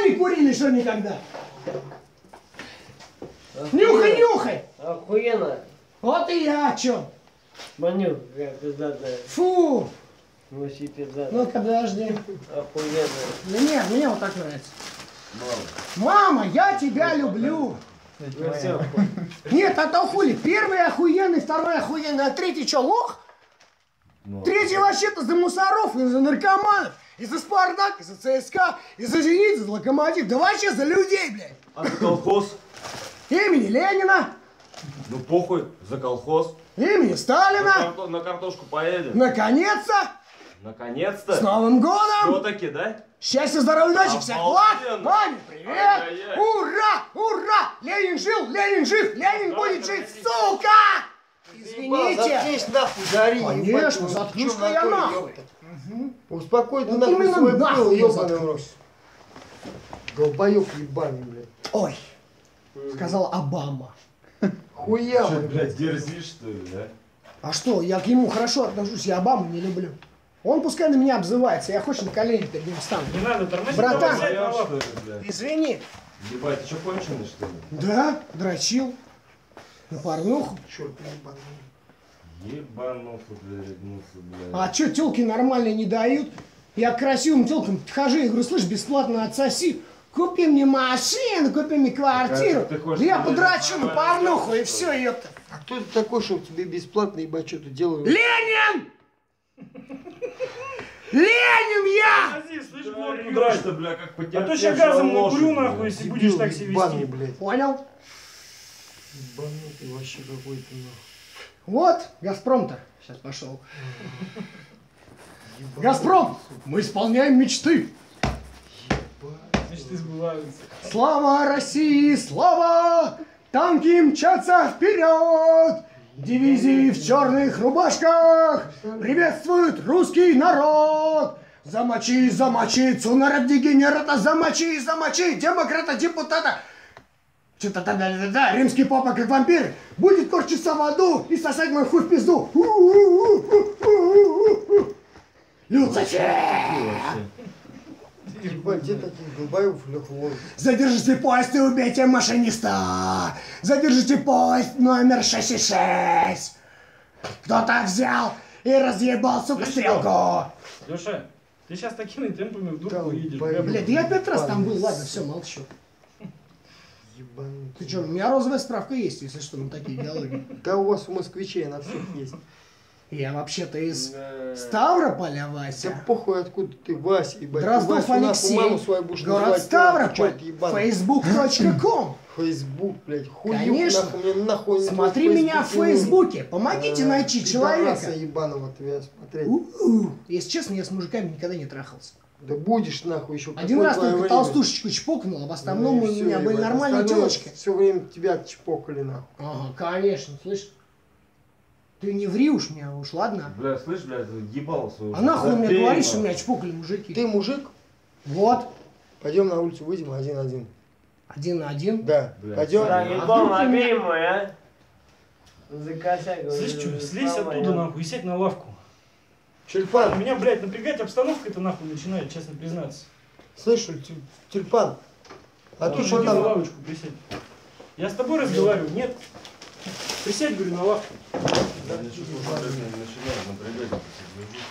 не курили, что никогда? Нюхай, нюхай! Охуенно. Вот и я о чем. Маню, какая пиздатая. Фу! Вообще пиздатая. Ну-ка, подожди. Охуенно. Да нет, мне вот так нравится. Мама, я тебя люблю. Ну все. Нет, а то хули. Первый охуенный, второй охуенный, а третий что, лох? Третий вообще-то за мусоров и за наркоманов. И за Спартак, и за ЦСКА, и за Зенит, и за Локомотив. Да вообще за людей, блядь. А за колхоз? Имени Ленина. Ну похуй, за колхоз. Имени Сталина. На картошку поедем. Наконец-то. Наконец-то. С Новым годом. Все-таки, да? Счастья, здоровья, удачи, всех благ. Обалденно. Ваня, привет. Ай-яй-яй. Ура, ура. Ленин жил, Ленин жив, Ленин будет жить, сука. Извините. Заткнись нахуй, гори. Конечно, заткнусь-ка я нахуй. Успокой ты Вот нахуй именно свой нахуй пыл, я ёбаный в рот. заткнусь. Долбоёб ебаный, блядь. Ой, сказал Обама. Хуя, Что, блядь. блядь, дерзишь, что ли, да? А что, я к нему хорошо отношусь, я Обаму не люблю. Он пускай на меня обзывается, я хочешь на колени перед ним встану. Не надо тормозить. Братан. давай, Моя, сядь на что лавку. ли, блядь? Извини. Ебать, ты что, конченый, что ли? Да, дрочил. На порнуху. Чёрт ебаный. Ебанулся, блядь, регнулся, блядь. А чё, тёлки нормальные не дают? Я к красивым тёлкам хожу и говорю, слышь, бесплатно отсоси. Купи мне машину, купи мне квартиру. Ты хочешь Да я мне подрачу на нормально порнуху и сделать, все, ёпта. А кто ты такой, чтобы тебе бесплатно ебать что-то делать? Ленин! Ленин я! Тормози, слышь, глотку Говорю, драть. что, бля, как А то потерпевшая сейчас газом лошадь, накурю, блядь. нахуй, если будешь так себя Ебаный, вести. блядь. Понял? Ебанутый вообще какой-то, нахуй. Вот, Газпром-то сейчас пошел. Газпром, мы исполняем мечты. Мечты сбываются. Слава России, слава! Танки мчатся вперед! Дивизии в черных рубашках приветствуют русский народ! Замочи, замочи, цунара дегенерата, замочи, замочи, демократа, депутата! Что-то да, римский папа, как вампир, будет корчиться в аду и сосать мой хуй в пизду! Люцифер! Ебать, где таких долбоёбов Лёха ловит? Задержите поезд и убейте машиниста! Задержите поезд номер 666! Кто-то взял и разъебал, сука, стрелку! Леша, ты сейчас такими темпами в Да, дурку едешь. блядь. бля. Блядь, да я 5 раз там был, ладно, все, молчу. Ебанутый. Ты что, у меня розовая справка есть, если что, на такие диалоги. Да у вас у москвичей на всех есть. Я вообще-то из Ставрополя, Да Вася. похуй, откуда ты, Вася, ебать. Дроздов Ты Васю, нахуй, Алексей, маму свою будешь город называть, Ставрополь, чёрт ебаный. facebook.com. Фейсбук, блядь, хуёв, Конечно. нахуй, мне нахуй не Смотри твой меня в Фейсбук не нужен. Фейсбуке, помогите найти Пидораса человека. ебаного тебя смотреть. Если честно, я с мужиками никогда не трахался. Да будешь нахуй еще. Один раз только толстушечку чпокнул, а в остальном у меня были нормальные телочки. Все время тебя чпокали нахуй. Ага, конечно, слышь. Ты не ври уж меня уж, ладно? Бля, слышь, блядь, ебал свою. А нахуй мне Забей, говоришь, что нахуй. меня чпокали мужики? Ты мужик? Вот, Пойдем на улицу, выйдем один-один. один на один. Да, Бля, пойдем. Да, А ебал, вдруг ты набей мой, а. За косяк. Слышь, что, слезь оттуда, нахуй, и сядь на лавку. Тюльпан, Меня, блядь, напрягать обстановка-то нахуй начинает, честно признаться. слышь, тюльпан. А ты что иди на там? лавочку присядь. Я с тобой разговариваю, нет? Присядь, говорю, на лавку. Да, я что-то уже, блядь, начинаю напрягать, эти движухи,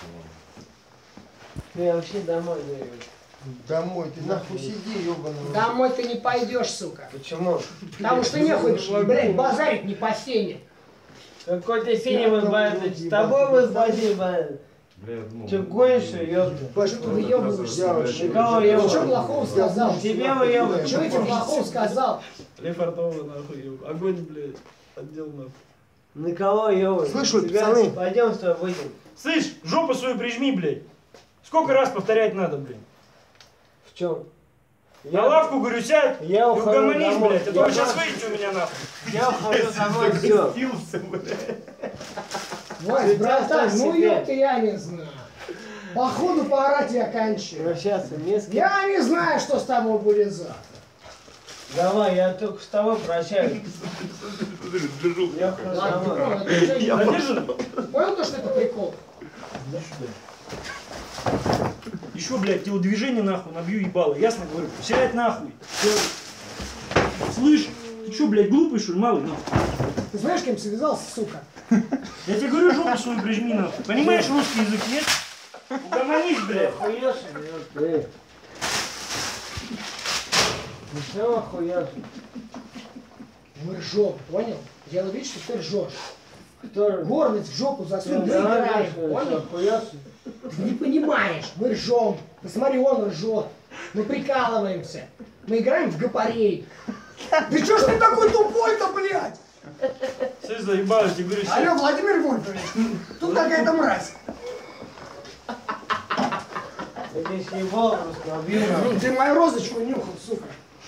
нахуй. Я вообще домой говорю. Домой, ты нахуй сиди, ебаный. Домой ты не пойдешь, сука. Почему? Потому что нехуй, блядь, базарить не по стене. Какой ты синего бандит? С тобой мы спасибо. Блядь, ну. Че, гонишь, что, ёпта? Паш, Что ты выебываешься? Кого Ты ёбаешь? что плохого сказал? Тебе выебываешь. Что я тебе плохого сказал? Лефортово, нахуй, огонь, блядь, отдел нахуй. На кого ёбаешь? Слышу, Тебя- пацаны. Пойдем с тобой выйдем. Слышь, жопу свою прижми, блядь. Сколько раз повторять надо, блядь? В чем? На лавку, говорю, сядь Я и ухожу угомонись, домой. блядь, а то Я вы сейчас на- выйдете у меня нахуй. Я ухожу домой, все. Стился, блядь. Вась, братан, ну себе. ёпта, я не знаю. Походу поорать я кончаю. Прощаться не с кем. Я не знаю, что с тобой будет завтра. Давай, я только с тобой прощаюсь. Я ухожу Ладно, домой. понял, это уже- Задержан? Понял то, что это прикол? Еще Еще, блядь, телодвижение нахуй, набью ебало. Ясно говорю? Сядь нахуй. Слышь, ты что, блядь, глупый, что ли, малый, нахуй? Ты знаешь, кем связался, сука? Я тебе говорю, жопу свою прижми, нахуй. Понимаешь русский язык, нет? Угомонись, блядь. Охуешь, блядь. Ну все охуешь. Мы ржем, понял? Делай вид, что ты ржешь. Кто? Горлиц в жопу засунь, мы играем, понял? Охуешь? Ты не понимаешь, мы ржем. Посмотри, он ржет. Мы прикалываемся. Мы играем в гопарей. Да что ж ты такой тупой-то, блядь? Слышь, заебал, я тебе говорю, Алло, Владимир Вольфович, тут какая-то мразь. Ты здесь ебал просто, объем. Ты мою розочку нюхал, сука.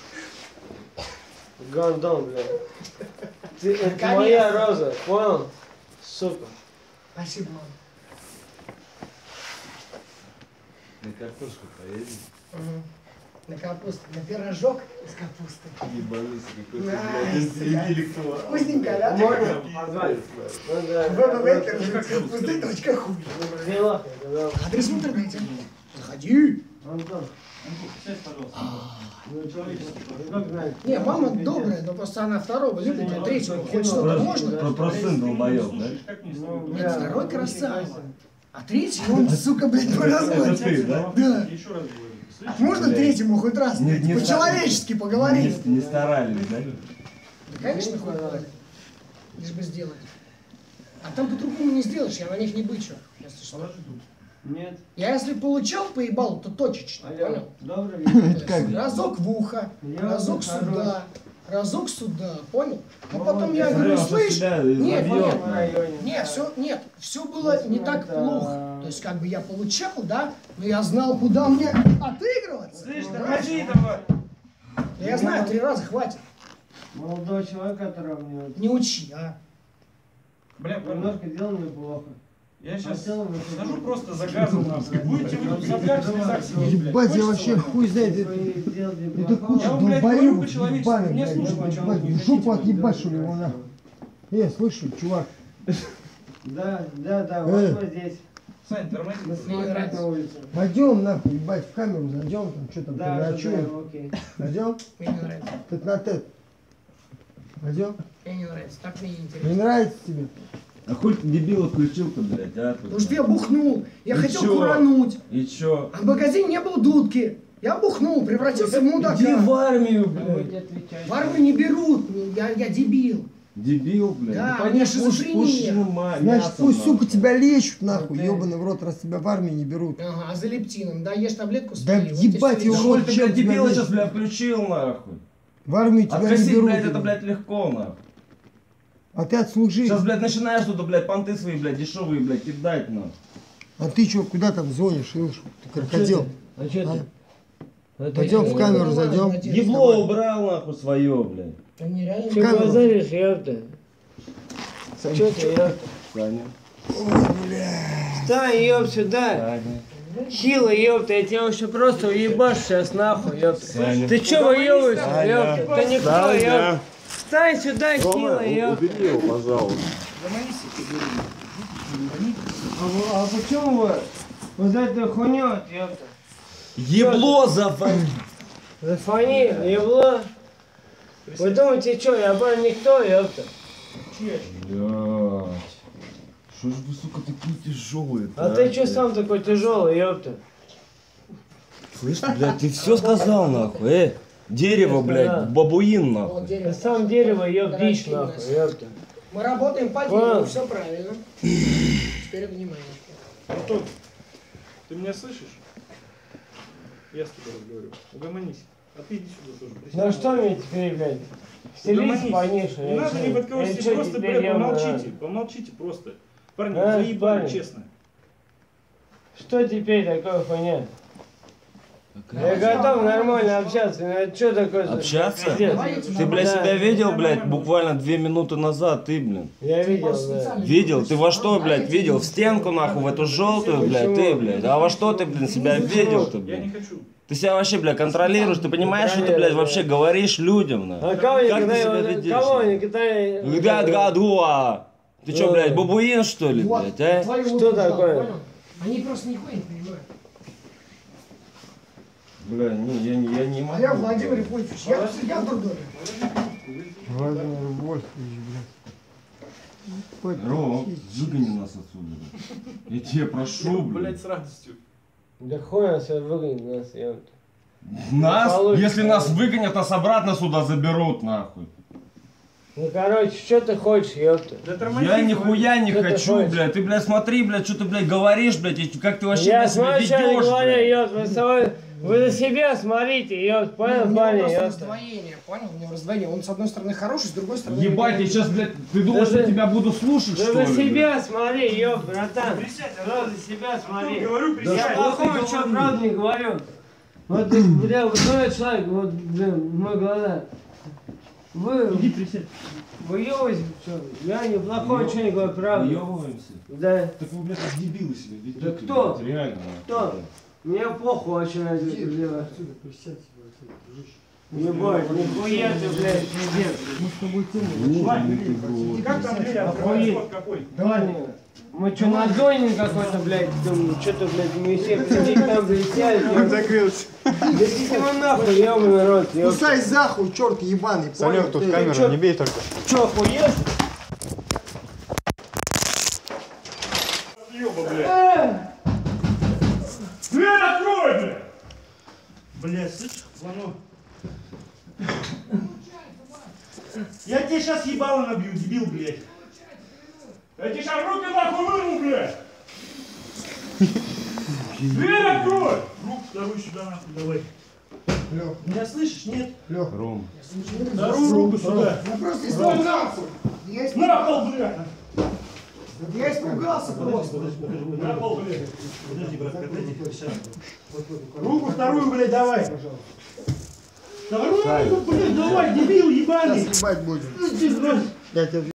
Гандон, блядь. Это Наконец-то. моя роза, понял? Сука. Спасибо, мама. На картошку поедем. На капусту, на пирожок из капусты. Ебанулся какой-то, Ай, блядь, интеллектуал. Вкусненько, да? Можно позвать? Ну да. www.пирожок.капусты.хуй. Дела, да. Адрес в интернете. Заходи. Антон, сядь, пожалуйста. ну человеческий, как знает. Не, мама добрая, но просто она второго любит, а третьего хоть что-то можно. Просто сын долбоёб, да? Как мне с Ну, тобой? Нет, бля, второй ну, красава. прекрасно. А третий, он, сука, блядь, по Это разводе. ты, да? Да. Я еще раз говорю. Слышишь? Можно Блядь. третьему хоть раз, Не- блядь, не по-человечески поговорить? Не старались, да? Да, конечно, хуй говорит. Лишь бы сделать. А там по-другому не сделаешь, я на них не бычу, если что. Нет. Я если получал поебал, то точечно, Алло, понял? добрый То вечер. есть разок в ухо, Я разок хорош. сюда, разок сюда, понял? А Ну, потом я я говорю, смотрел, что слышь, себя нет, забьёт, нет, В районе. нет, все было не так Это- плохо. То есть как бы я получал, да, но я знал, куда мне отыгрываться. Слышь, понимаешь? тормози давай. Я знаю, 3 раза хватит. Молодой человек, которого мне вот Не учи, а. Бля, немножко делал неплохо. я сейчас Хотел бы, схожу чтобы- просто за газом нахуй. Будете вы тут сопляк в слезах сидеть, блядь. Ебать, я Хочется вообще вам? хуй знает. Свои сделал Это неплохо. куча Я вам, блядь, долбоёбов говорю по-человечески, ебаных, мне блядь, слушать ебать, почему вы не в жопу хотите, отъебать, блядь. что ли, его нахуй. Слышь, чувак, Да, вот мы здесь. Сань, тормози. Мы смотрим на улице. пойдем нахуй, ебать, в камеру зайдем, там что там, Да, переночуем. окей. Пойдем? Мне не нравится. Тет на тет. Пойдем? Мне не нравится, так мне не Не интересно. нравится тебе? А хуй ты дебила включил-то, блядь, а? Потому что я бухнул, я И хотел чё? курануть, И чё? а в магазине не было дудки. Я бухнул, превратился в мудака. Иди в армию, Будете блядь. отвечать. В армию не берут, я дебил. Дебил, блядь. Да, Ну, у меня понятно, шизофрения. Значит, пусть, сука, тебя лечат, нахуй, ты- ебаный в рот, раз тебя в армии не берут. Ага, а за лептином, да, ешь таблетку Да свою, вот и ебать всё, его и в Хуй рот, ты, чем блядь, тебя дебила лечат? сейчас, блядь, включил, нахуй. В армию тебя не Откосить, берут. блядь, это, ебать. блядь, легко, нахуй. А ты отслужи. Сейчас, блядь, начинаешь тут, блядь, понты свои, блядь, дешевые, блядь, кидать, нахуй. А ты чё, куда там звонишь, Илюш? Ты крокодил. А что ты? Это Пойдем Я в не камеру понимаю, зайдем. братец. Ебло убрал, нахуй, свое, блядь. Они реально... Че камеру. базаришь, ёпта? Сань, Че ты, ёпта? Саня. Встань, ёпт, сюда. Саня. Хило, ёпта, я тебя вообще просто уебашу сейчас нахуй, ёпта. Саня. Ты чё выебываешься, Саня. ёпта? Ты никто, ёпта. Встань сюда, хило, ёпта. Убери его, пожалуйста. А почему вы вот эту хуйню, ёпта? Ебло зафань. Зафони, ебло. Вы думаете, что, я был никто, ёпта? Блядь. Что ж вы, сука, такие тяжелые? А ты чё сам такой тяжелый, ёпта? Слышь, блядь, ты все сказал, нахуй, дерево, блядь, бабуин, Вот нахуй. Ты дерево. сам дерево, ёб, дичь, нахуй, ёпта. Мы работаем по Вау. дереву, все правильно. Теперь внимание. Антон, ты меня слышишь? Я с тобой разговариваю. Угомонись. А ты иди сюда тоже. присядь. Ну а что мне теперь, блядь? Стелись Угомонись. пониже. Не надо ни под кого Я сидеть, чё, просто, теперь блядь, я помолчите. Помолчите просто. Парни, Да, заебали, парни. честно. Что теперь такое хуйня? Я готов нормально общаться, но что такое? за Общаться? пиздец? Ты, блядь, Да. себя видел, блядь, буквально 2 минуты назад, ты, блин. Я видел, да. Видел? Ты во что, блядь, видел? В стенку, нахуй, в эту желтую, блядь, ты, блядь. А во что ты, блин, себя видел-то, Я не блин? хочу. Ты себя вообще, блядь, контролируешь, ты понимаешь, что ты, блядь, вообще говоришь людям, А нахуй? кого Как никогда, ты себя ведешь? кого никогда... Гад-гадуа! Ты чё, блядь, бабуин, что ли, Вот, блядь, а? твою Что лупу такое? дал, понял? Они просто нихуя не понимают. Бля, я не могу. А я Владимир Ипольевич, я в дурдоме. Владимир Вольфович, блядь. Ром, выгони нас отсюда. Я тебя прошу, блядь. Блять, с радостью. Да хуй нас выгонит нас, ёпта. Нас? Получится. Если нас выгонят, нас обратно сюда заберут, нахуй. Ну, короче, что ты хочешь, ёпта? Да тормози, Я нихуя не Что ты хочу, хочешь? блядь. Ты, блядь, смотри, блядь, что ты, блядь, говоришь, блядь, и как ты вообще Я блядь, себя смотрю, что я ведешь, говорю, блядь. ёпта, вы за себя смотрите, ёпта, понял, У него парень, просто ёпта? раздвоение, понял? У него раздвоение. Он с одной стороны хороший, с другой стороны... Ебать, я сейчас, блядь, ты думаешь, Да что ты- тебя буду слушать, Да что за ли? себя смотри, ёпта, братан. Присядь, Да, за себя смотри. говорю, Я присядь. плохого ничего правда не говорю. Вот, бля, вот твой человек, вот, блин, в мои глаза. Вы, Иди присядь. выёбываете, что? Я не плохого ничего не говорю, правда. Въёбываемся. Да. Так вы, блядь, как дебилы себя ведете. Да кто? блядь, реально. Кто? Мне похуй вообще на это дело. Отсюда присядьте, дружище. Ебать, нихуя ты, блядь, пиздец. Мы с тобой тему. И как там дверь открывается? Код какой? Давай, мы что, на зоне какой-то, блядь, думаю, что-то, блядь, мы все прийти там, блядь, сядем. Закрылся. Да иди вы нахуй, ёбаный рот, ёбаный. Кусай захуй, черт ебаный, понял? Санек, тут Ты- камера, чё? не бей только. Чё, охуел? Ёба, блядь. Дверь открой, блядь! Блядь, слышишь, звонок. Я тебе сейчас ебало набью, дебил, блядь. Я тебе сейчас руки нахуй вырву, блядь. Дверь открой! Руку вторую сюда нахуй давай. Лёх, Меня слышишь, нет? Лёх, Ром. Вторую руку сюда. я просто испугался. Я На пол, блядь! Я испугался просто. На пол, блядь. Подожди, брат, подожди. Сейчас. Руку вторую, блядь, давай. Вторую руку, блядь, давай, дебил ебаный. Сейчас ебать будем. Ну, ты, блядь. Я тебя